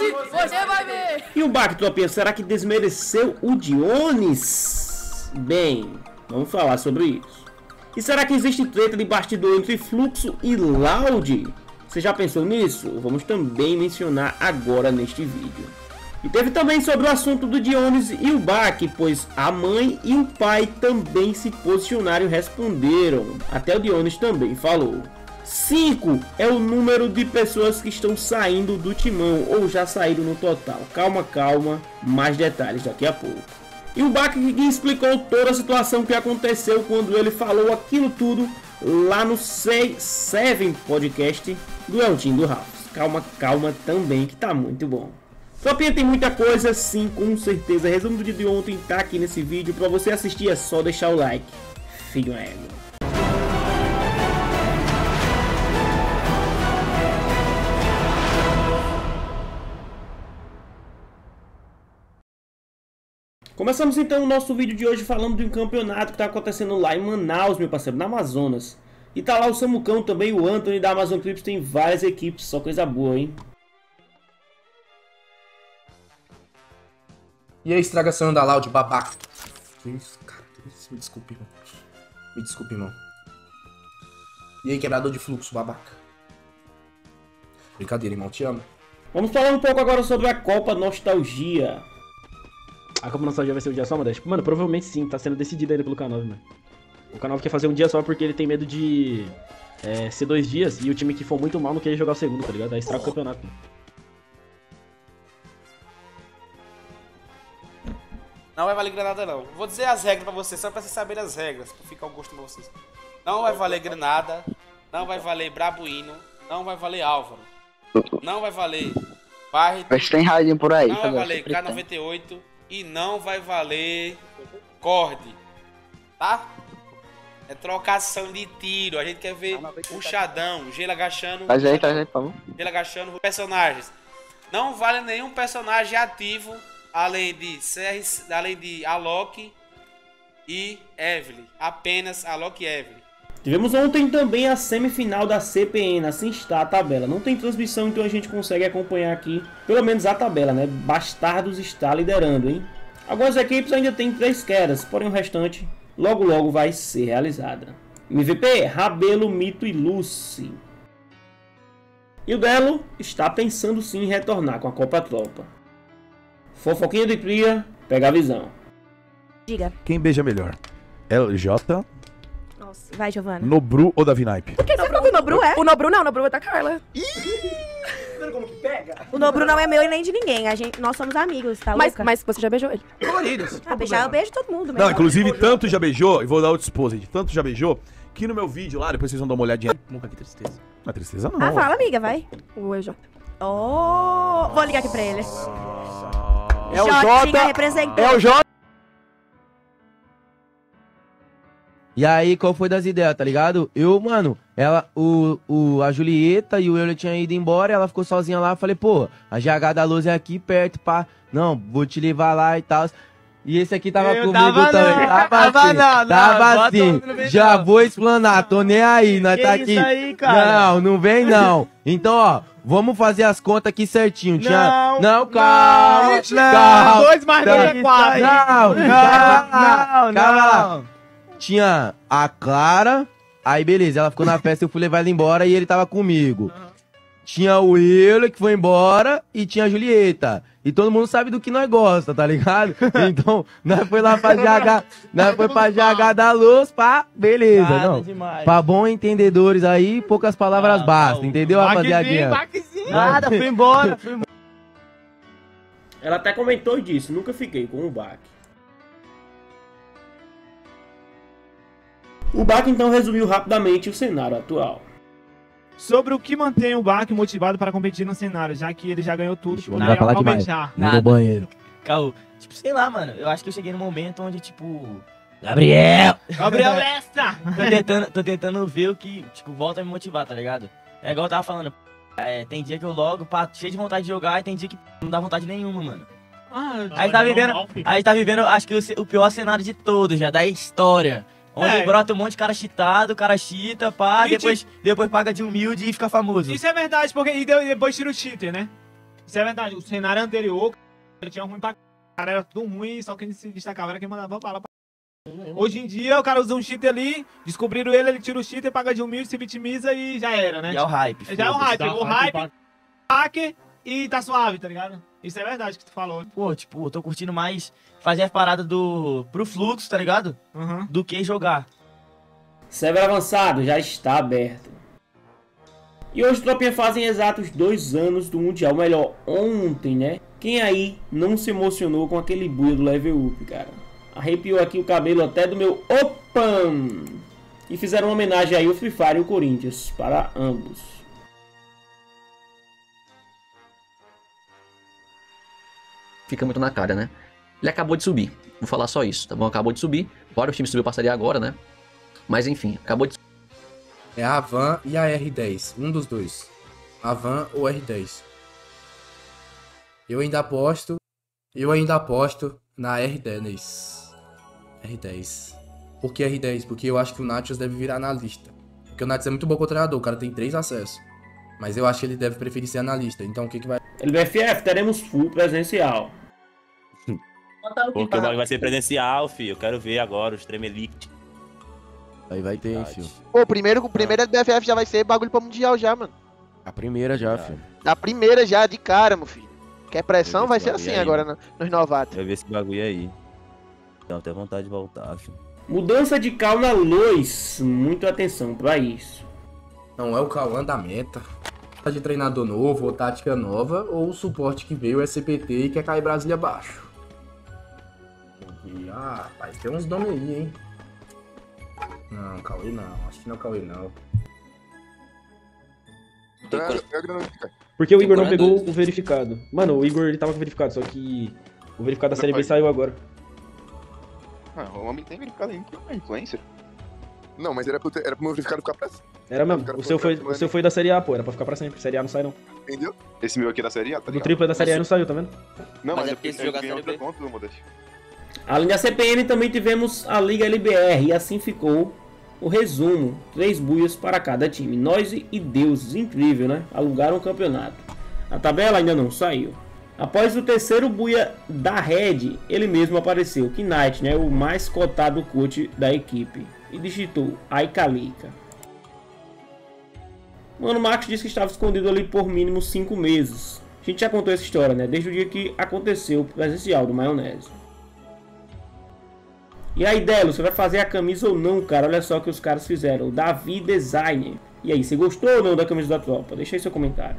Hoje você vai ver. E o Bach, tropinha, será que desmereceu o Dionis? Bem, vamos falar sobre isso. E será que existe treta de bastidor entre Fluxo e Loud? Você já pensou nisso? Vamos também mencionar agora neste vídeo. E teve também sobre o assunto do Dionis e o Bach, pois a mãe e o pai também se posicionaram e responderam. Até o Dionis também falou. 5 é o número de pessoas que estão saindo do Timão ou já saíram no total. Calma, calma, mais detalhes daqui a pouco. E o Bach explicou toda a situação que aconteceu quando ele falou aquilo tudo lá no Seven Podcast do Eltinho do Ralph. Calma, calma também que tá muito bom. Tropinha, tem muita coisa, sim, com certeza. Resumo do dia de ontem tá aqui nesse vídeo. Pra você assistir é só deixar o like. Filho ego. Começamos então o nosso vídeo de hoje falando de um campeonato que está acontecendo lá em Manaus, meu parceiro, na Amazonas. E tá lá o Samucão também, o Anthony da Amazon Clips, tem várias equipes, só coisa boa, hein? E aí, estragação da Loud, babaca. Que isso, cara? Me desculpe, irmão. Me desculpe, irmão. E aí, quebrador de fluxo, babaca. Brincadeira, irmão, te amo. Vamos falar um pouco agora sobre a Copa Nostalgia. A Copa Nostalgia vai ser um dia só, Modesto? Mano, provavelmente sim, tá sendo decidido ainda pelo K9, mano. O K9 quer fazer um dia só porque ele tem medo de ser 2 dias e o time que for muito mal não quer jogar o segundo, tá ligado? Aí estraga o campeonato, mano. Não vai valer granada, não. Vou dizer as regras pra vocês, só pra vocês saberem as regras, pra ficar o gosto pra vocês. Não vai valer granada, não vai valer Brabuíno, não vai valer Álvaro, não vai valer Barret, Mas tem radinho por aí. não vai valer K98 e não vai valer Cord, tá? É trocação de tiro, a gente quer ver puxadão, gelo agachando, Traz aí, por favor. gelo agachando personagens. Não vale nenhum personagem ativo além de Alok e Evelyn. Apenas Alok e Evelyn. Tivemos ontem também a semifinal da CPN, assim está a tabela. Não tem transmissão, então a gente consegue acompanhar aqui, pelo menos a tabela, né? Bastardos está liderando, hein? Algumas equipes ainda tem 3 quedas, porém o restante logo logo vai ser realizada. MVP, Rabelo, Mito e Lucy. E o Belo está pensando sim em retornar com a Copa Tropa. Fofoquinha de cria, pega a visão. Diga. Quem beija melhor? LJ, Nossa, vai, Giovana. Nobru ou Davi Naipe? Por que você falou que o Nobru é? O Nobru não, o Nobru é da Carla. Como que pega? O Nobru não é meu e nem de ninguém. Nós somos amigos, tá louca? Mas você já beijou ele? Coloridos. Ah, beijar eu beijo todo mundo. Não, inclusive tanto já beijou, e vou dar outro exposed, tanto já beijou, que no meu vídeo lá, depois vocês vão dar uma olhadinha. Nunca, que tristeza. Não é tristeza não. Ah, fala, amiga, vai. O EJ. Oh, vou ligar aqui pra ele. É o Jotinha Jota, representando. é o Jota. E aí, qual foi das ideias, tá ligado? Eu, mano, a Julieta e o Euler tinham ido embora, ela ficou sozinha lá, eu falei, pô, a GH da Luz é aqui perto, pá. Não, vou te levar lá e tal. E esse aqui tava comigo também. Tava assim. Já vou explanar, tô nem aí, nós tá aqui. Aí, cara? Não vem não. Então, ó, vamos fazer as contas aqui certinho. Não, calma. Calma. 2 mais 2 é 4. Calma lá. Tinha a Clara, aí beleza, ela ficou na festa, eu fui levar ela embora e ele tava comigo. Tinha o Euler que foi embora e tinha a Julieta. E todo mundo sabe do que nós gosta, tá ligado? Então, nós foi lá pra GH, nós foi pra GH da Luz, pá, beleza, Nada não. demais. Pra bons entendedores aí, poucas palavras bastam, entendeu, rapaziadinha? Nada, fui embora. Ela até comentou disso, nunca fiquei com o Bach. O Bach então resumiu rapidamente o cenário atual. Sobre o que mantém o Bach motivado para competir no cenário, já que ele já ganhou tudo. Não vai falar demais. No banheiro. Caô, tipo, sei lá, mano, eu acho que eu cheguei num momento onde, tipo... Gabriel Lesta! tô tentando ver o que, tipo, volta a me motivar, tá ligado? É igual eu tava falando, tem dia que eu logo, pá, cheio de vontade de jogar, e tem dia que não dá vontade nenhuma, mano. Aí tá vivendo, acho que o pior cenário de todos, já, da história. Onde brota um monte de cara cheatado, o cara cheata, pá, depois paga de humilde e fica famoso. Isso é verdade, porque e depois tira o cheater, né? Isso é verdade, o cenário anterior, ele tinha ruim pra cara, era tudo ruim, só quem se destacava era quem mandava bala pra... Hoje em dia, o cara usa um cheater ali, descobriram ele tira o cheater, paga de humilde, se vitimiza e já era, né? Já é o hype. Já é o hype, pegou o hype, hacker e tá suave, tá ligado? Isso é verdade que tu falou. Pô, tipo, eu tô curtindo mais fazer as paradas pro fluxo, tá ligado? Do que jogar. Server avançado já está aberto. E hoje, tropinha, fazem exatos 2 anos do Mundial. Melhor, ontem, né? Quem aí não se emocionou com aquele buia do level up, cara? Arrepiou aqui o cabelo até do meu Opan! E fizeram uma homenagem aí ao Free Fire e o Corinthians, para ambos. Fica muito na cara, né? Ele acabou de subir. Vou falar só isso, tá bom? Acabou de subir. Vários times subiu passaria agora, né? Mas enfim, acabou de... É a Van e a R10. Um dos dois. A Van ou R10. Eu ainda aposto na R10. R10. Por que R10? Porque eu acho que o Nachos deve virar analista. Porque o Nachos é muito bom contra o treinador, o cara tem 3 acessos. Mas eu acho que ele deve preferir ser analista. Então o que vai... LBFF, teremos full presencial. Porque o bagulho vai ser presencial, filho. Eu quero ver agora os Tremelite. Aí vai ter, filho. Pô, primeiro LBFF já vai ser bagulho pra Mundial já, mano. A primeira já, filho. A primeira já, de cara, meu filho. Quer pressão, vai ser assim agora nos novatos. Eu ver esse bagulho aí. Dá até vontade de voltar, filho. Mudança de cal na Lois. Muita atenção pra isso. Não é o Cauã da meta. De treinador novo, ou tática nova, ou o suporte que veio é CPT e quer cair Brasília abaixo. Ah, rapaz, tem uns nomes aí, hein? Não, Cauê não. Acho que não é o Cauê, não. Porque o Igor não pegou o verificado. Mano, o Igor ele tava com verificado, só que o verificado da série B saiu agora. Ah, o homem tem verificado ainda, não é influencer. Não, mas era pro meu verificado ficar pra sempre. Era mesmo, o seu foi da série A, pô, era pra ficar pra sempre. Série A não sai não. Entendeu? Esse meu aqui é da série A, tá ligado? O triplo da série A não saiu, tá vendo? Não, mas é porque esse jogo é outra conta, Modeste. Além da CPN, também tivemos a Liga LBR, e assim ficou o resumo. 3 buias para cada time. Noise e Deus, incrível, né? Alugaram o campeonato. A tabela ainda não saiu. Após o terceiro buia da Red, ele mesmo apareceu, Knight, né? O mais cotado coach da equipe. E digitou Aikalika. Mano Marcos disse que estava escondido ali por mínimo 5 meses. A gente já contou essa história, né? Desde o dia que aconteceu o presencial do Maionese. E aí, Delo, você vai fazer a camisa ou não, cara? Olha só o que os caras fizeram. O Davi Designer. E aí, você gostou ou não da camisa da tropa? Deixa aí seu comentário.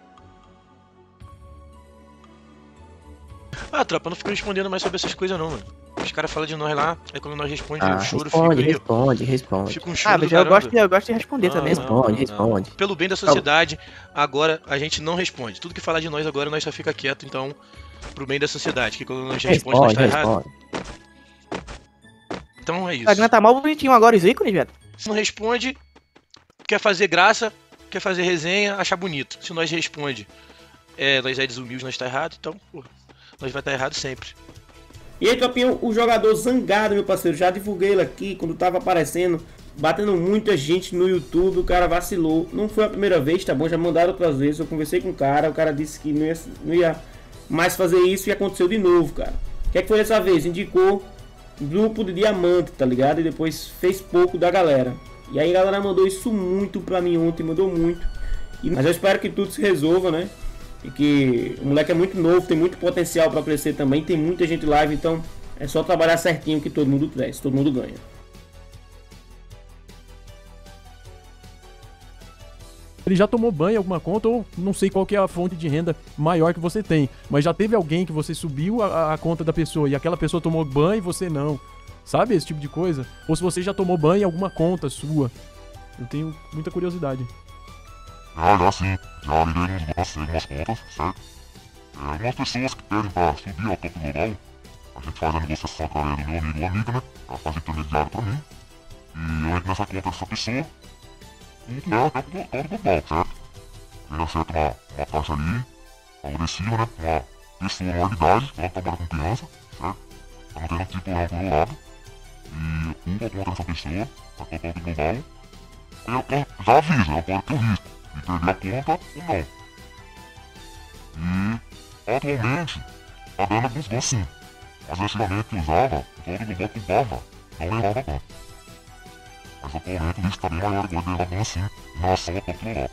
Ah, tropa, eu não fico respondendo mais sobre essas coisas não, mano. Os caras falam de nós lá, aí quando nós respondemos, eu choro, Responde. Fico um choro mas do eu caramba. gosto de responder também. Responde. Pelo bem da sociedade, agora a gente não responde. Tudo que falar de nós agora, nós só fica quieto, então, pro bem da sociedade, que quando nós respondemos, nós tá errado. Então é isso. O Instagram tá mal bonitinho agora, os ícones, velho. Se não responde, quer fazer graça, quer fazer resenha, acha bonito. Se nós responde, nós é desumildes, nós tá errado, então, pô, nós vai estar errado sempre. E aí, Topinho, o jogador Zangado, meu parceiro, já divulguei ele aqui, quando tava aparecendo, batendo muita gente no YouTube, o cara vacilou. Não foi a primeira vez, tá bom? Já mandaram outras vezes, eu conversei com o cara disse que não ia mais fazer isso e aconteceu de novo, cara. O que é que foi dessa vez? Indicou grupo de diamante, tá ligado? E depois fez pouco da galera. E aí a galera mandou isso muito pra mim ontem, mandou muito. Mas eu espero que tudo se resolva, né? E que o moleque é muito novo, tem muito potencial pra crescer também, tem muita gente live, então é só trabalhar certinho que todo mundo cresce, todo mundo ganha. Ele já tomou banho em alguma conta, ou não sei qual que é a fonte de renda maior que você tem, mas já teve alguém que você subiu a conta da pessoa e aquela pessoa tomou banho e você não. Sabe esse tipo de coisa? Ou se você já tomou banho em alguma conta sua. Eu tenho muita curiosidade. Já sim. Já liguei algumas contas, certo? Algumas pessoas que pedem pra subir ao topo global, a gente faz a negociação através do meu amigo ou amiga, né? Ela faz intermediário pra mim. E eu entro nessa conta dessa pessoa. E é o topo global, certo? Ele acerta uma taxa ali, agressiva, né? Uma pessoa maior de idade, ela trabalha com criança, certo? Ela não tem nenhum tipo não pelo lado. E culpa contra essa pessoa, pra topo global. Eu já aviso, ela pode ter o risco de perder a conta ou não. E Atualmente, a grana buscou sim, mas o equipamento que usava, todo do bloco barra, não levava tanto. Mas atualmente o risco tá bem maior igual de levar assim, em relação ao topo global.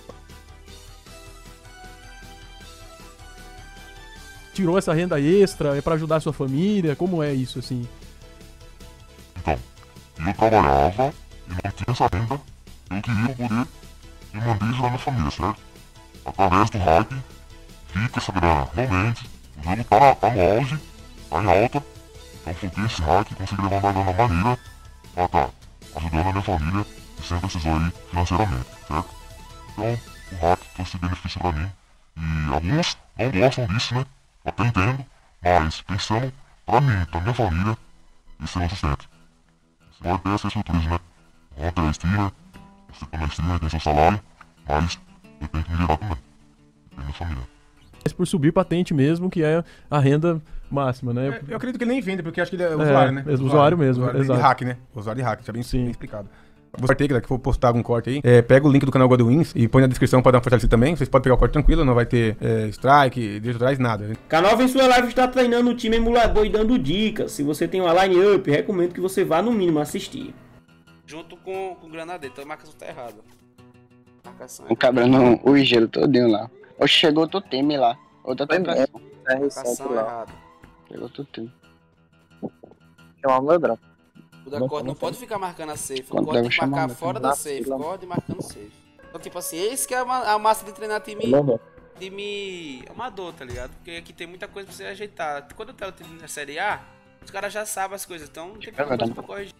Tirou essa renda extra, é pra ajudar a sua família? Como é isso, assim? Então, eu trabalhava e não tinha essa renda, eu queria poder me manter ajudar minha família, certo? Através do hype, fica essa grana. Realmente, o jogo tá no auge, tá em alta, então foquei esse hype e consegui levantar a grana maneira pra tá ajudando a minha família que sempre precisou aí financeiramente, certo? Então, o hack trouxe benefício pra mim. E alguns não gostam disso, né? Até entendo, mas pensando pra mim, pra minha família, isso é um sustento. Você vai ter essa surpresa, né? Ontem é streamer, você tá na streamer, tem seu salário, mas eu tenho que me virar também. Eu tenho minha família. Mas por subir patente mesmo, que é a renda máxima, né? Eu acredito que ele nem vende, porque acho que ele é usuário, né? Usuário mesmo, usuário exato. de hack, né? Usuário de hack, já bem explicado. Você que for postar algum corte aí, pega o link do canal Godwins e põe na descrição pra dar uma fortalecida também. Vocês podem pegar o corte tranquilo, não vai ter strike, direitos autorais, nada. Né? K9 em sua live está treinando o time emulador e dando dicas. Se você tem uma line-up, recomendo que você vá no mínimo assistir. Junto com o Granadeiro, então a marcação tá errada. Marcação O cabrão, o gelo todinho lá. Hoje chegou outro time lá. Outra temporada. Marcação errada. Chegou outro time. Chamar o meu drop. O da corda não pode ficar marcando a safe. O Quando corda tem deve que marcar chamar, fora da safe. Corda e marcando safe. Então, tipo assim, esse que é a massa de treinar time amador, tá ligado? Porque aqui tem muita coisa pra você ajeitar. Quando eu tava treinando na Série A, os caras já sabem as coisas, então não tem problema pra corrigir.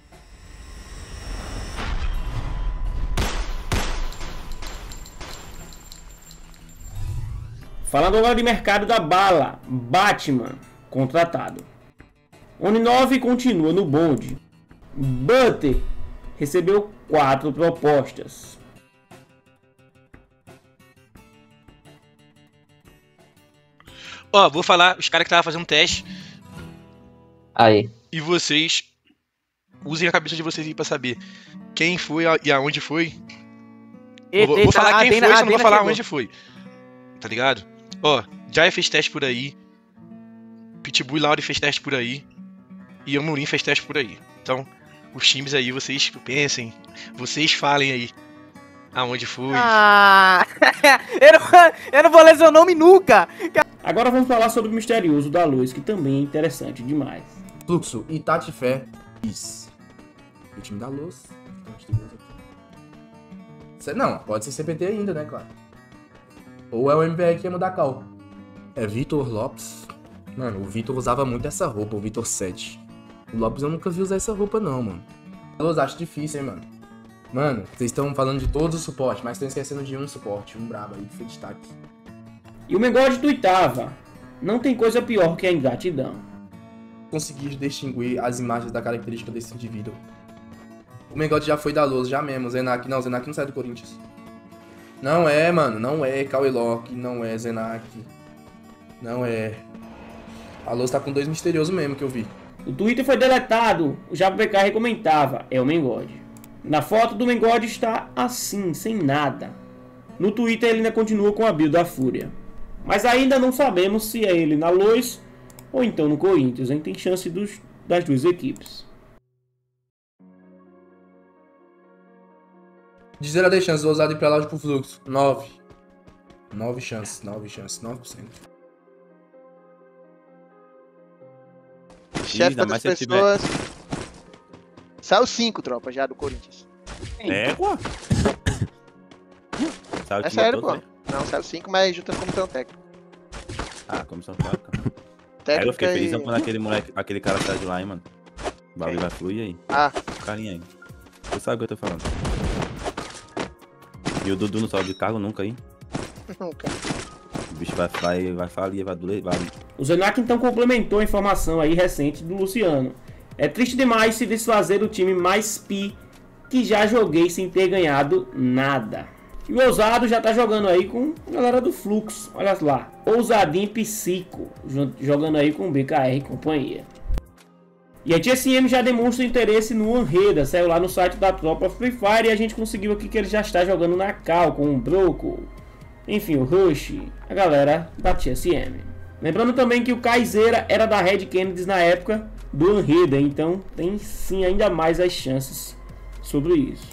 Falando agora de mercado da bala, Batman, contratado. Oni9 continua no bonde. Butter recebeu 4 propostas. Ó, vou falar, os caras que estavam fazendo teste. Aí. E vocês usem a cabeça de vocês aí pra saber quem foi e aonde foi. Vou falar quem foi, só não vou falar onde foi. Tá ligado? Ó, Jai fez teste por aí. Pitbull e Lauri fez teste por aí. E Amorim fez teste por aí. Então, os times aí, vocês pensem. Vocês falem aí aonde foi. Ah, eu não vou ler seu nome nunca. Agora vamos falar sobre o misterioso da luz, que também é interessante demais. Fluxo, Itachi Fé, Is. O time da luz. Não, pode ser CPT ainda, né, claro. Ou é o MVR que ia mudar a cal. É Vitor Lopes. Mano, o Vitor usava muito essa roupa, o Vitor 7. O Lopes eu nunca vi usar essa roupa não, mano. Eu acho difícil, hein, mano. Mano, vocês estão falando de todos os suportes, mas estão esquecendo de um suporte, um brabo aí, que foi destaque. E o Mengode tuitava: não tem coisa pior que a ingratidão. Conseguir distinguir as imagens da característica desse indivíduo. O Mengode já foi da luz, já mesmo. Zenak não sai do Corinthians. Não é, mano, não é Cauê Locke, não é Zenak. Não é. A luz tá com 2 misteriosos mesmo que eu vi. O Twitter foi deletado, o JaboPK comentava: é o Mengode. Na foto do Mengode está assim, sem nada. No Twitter ele ainda continua com a build da Fúria. Mas ainda não sabemos se é ele na Luz ou então no Corinthians, hein? Tem chance das duas equipes. De 0 a 10 chances, ousado ir pra lá pro Fluxo. 9. 9 chances, 9%. Chefe das pessoas. Saiu 5, tropa, já do Corinthians. Pô? É sério, pô. Não, saiu 5, mas juntando comissão técnica. Ah, comissão técnica. Aí eu fiquei feliz quando aquele cara saiu de lá, hein, mano. O bagulho vai fluir aí. Ah. Carinha aí. Você sabe o que eu tô falando. E o Dudu não sobe de cargo nunca aí. Nunca. O bicho vai falir, vai doer. O Zenak então complementou a informação aí recente do Luciano. É triste demais se desfazer do time mais pi que já joguei sem ter ganhado nada. E o Ousado já tá jogando aí com a galera do Fluxo. Olha lá. Ousadinho Psico. Jogando aí com o BKR e companhia. E a TSM já demonstra interesse no Anreda. Saiu lá no site da tropa Free Fire e a gente conseguiu aqui que ele já está jogando na Cal com o Broco. Enfim, o Rush, a galera da TSM. Lembrando também que o Kaizeira era da Red Kennedy na época do Unhidden, então tem sim ainda mais as chances sobre isso.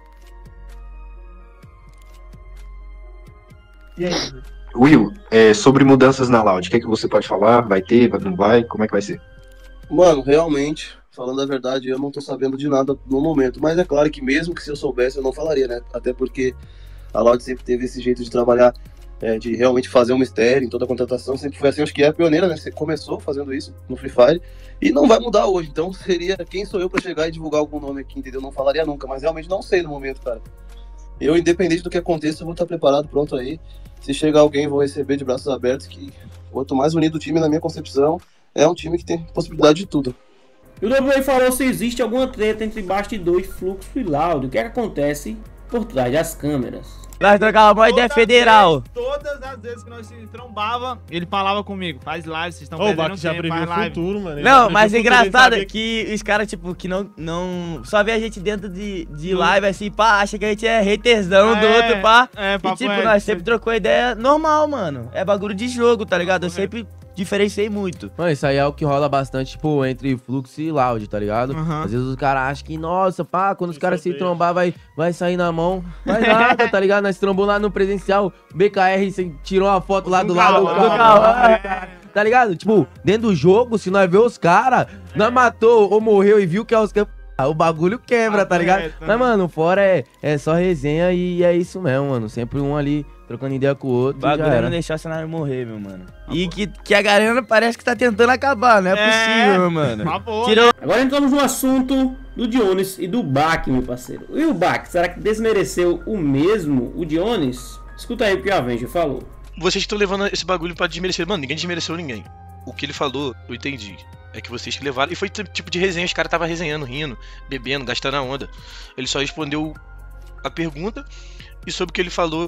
E aí? Will, sobre mudanças na Loud, o que é que você pode falar? Vai ter, não vai? Como é que vai ser? Mano, realmente, falando a verdade, eu não tô sabendo de nada no momento, mas é claro que mesmo que se eu soubesse eu não falaria, né? Até porque a Loud sempre teve esse jeito de trabalhar, de realmente fazer um mistério em toda a contratação, sempre foi assim, acho que é a pioneira, né? Você começou fazendo isso no Free Fire e não vai mudar hoje, então seria, quem sou eu pra chegar e divulgar algum nome aqui, entendeu? Não falaria nunca, mas realmente não sei no momento, cara. Eu, independente do que aconteça, eu vou estar preparado, pronto aí. Se chegar alguém, vou receber de braços abertos, que quanto mais unido o time, na minha concepção, é um time que tem possibilidade de tudo. E o WA falou se existe alguma treta entre bastidores, Fluxo e Loud. O que é que acontece por trás das câmeras? Nós trocava uma ideia federal. Todas as vezes que nós se trombava, ele falava comigo, faz live, vocês estão Ô, perdendo Bac já tempo, previu faz o live. futuro, mano. Não, mas engraçado é que os caras, tipo, que não... Só vê a gente dentro de live, assim, pá, acha que a gente é haterzão do outro, pá. E, tipo, nós sempre trocou ideia normal, mano. É bagulho de jogo, tá ligado? Eu sempre diferenciei muito. Mano, isso aí é o que rola bastante, tipo, entre Fluxo e Loud, tá ligado? Às vezes os caras acham que, nossa, pá, quando os caras se trombar vai sair na mão. Vai nada, tá ligado? Nós trombou lá no presencial, BKR, você tirou uma foto lá do lado do carro. Tá ligado? Tipo, dentro do jogo, se nós ver os caras, nós matou ou morreu e viu que é os caras, o bagulho quebra, tá ligado? Mas, mano, fora é só resenha e é isso mesmo, mano. Sempre um ali trocando ideia com o outro. O bagulho é não deixar o cenário morrer, meu mano. E que a galera parece que tá tentando acabar, não é possível, meu mano. Tirou. Agora entramos no assunto do Dionis e do Bac, meu parceiro. E o Bac, será que desmereceu o mesmo o Dionis? Escuta aí o que o Avenger falou. Vocês estão levando esse bagulho pra desmerecer. Mano, ninguém desmereceu ninguém. O que ele falou, eu entendi. É que vocês que levaram. E foi tipo de resenha, os caras estavam resenhando, rindo, bebendo, gastando a onda. Ele só respondeu a pergunta e sobre o que ele falou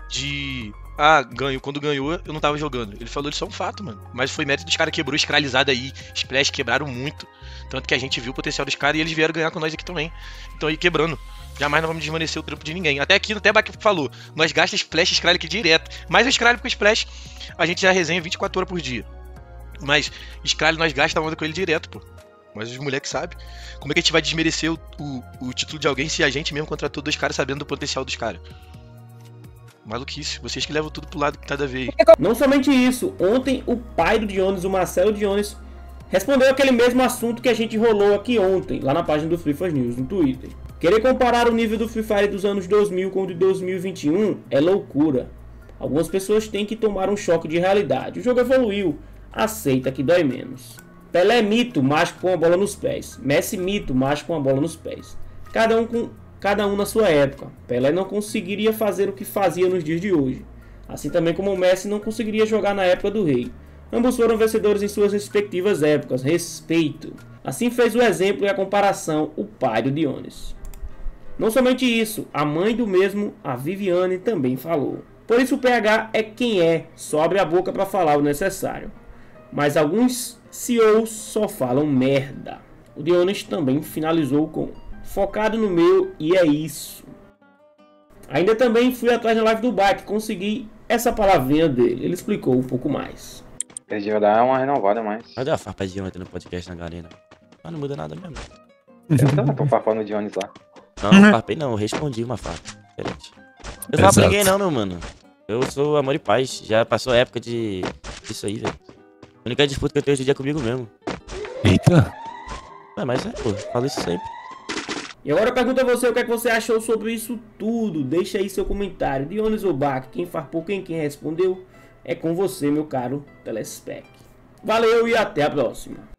de... quando ganhou, eu não tava jogando. Ele falou isso é um fato, mano. Mas foi mérito dos caras, quebrou escralizado aí. Splash quebraram muito. Tanto que a gente viu o potencial dos caras e eles vieram ganhar com nós aqui também. Então aí quebrando. Jamais não vamos desmanecer o trampo de ninguém. Até aqui, até Bac falou. Nós gastamos Splash e Scrally aqui direto. Mas o Scrally com o Splash, a gente já resenha 24 horas por dia. Mas Scrally nós gastamos a onda com ele direto, pô. Mas os moleques sabem. Como é que a gente vai desmerecer o título de alguém se a gente mesmo contratou dois caras sabendo do potencial dos caras? Maluquice, vocês que levam tudo pro lado que nada a ver aí. Não somente isso, ontem o pai do Dionis, o Marcelo Dionis, respondeu aquele mesmo assunto que a gente rolou aqui ontem, lá na página do Free Fire News, no Twitter. Querer comparar o nível do Free Fire dos anos 2000 com o de 2021 é loucura. Algumas pessoas têm que tomar um choque de realidade. O jogo evoluiu, aceita que dói menos. Pelé é mito, mágico com a bola nos pés. Messi mito, mágico com a bola nos pés. Cada um na sua época. Pelé não conseguiria fazer o que fazia nos dias de hoje. Assim também como o Messi não conseguiria jogar na época do rei. Ambos foram vencedores em suas respectivas épocas. Respeito. Assim fez o exemplo e a comparação o pai do Dionis. Não somente isso, a mãe do mesmo, a Viviane, também falou. Por isso o PH é quem é, só abre a boca para falar o necessário. Mas alguns CEOs só falam merda. O Dionis também finalizou com: focado no meu e é isso. Ainda também fui atrás da live do Bac, consegui essa palavrinha dele. Ele explicou um pouco mais. Eles iam dar uma renovada mais. Cadê a farpa de ontem no podcast na galera? Mas não muda nada mesmo. Eu tava com farpa no Dionis lá. Não, farpei não, eu respondi uma farpa. Diferente. Eu não farpa ninguém não, meu mano. Eu sou amor e paz. Já passou a época disso aí, velho. A única disputa que eu tenho hoje em dia é comigo mesmo. Eita. Mas pô, falo isso sempre. E agora eu pergunto a você o que é que você achou sobre isso tudo. Deixa aí seu comentário. Dionis ou Bac, quem farpou, quem respondeu, é com você, meu caro Telespec. Valeu e até a próxima.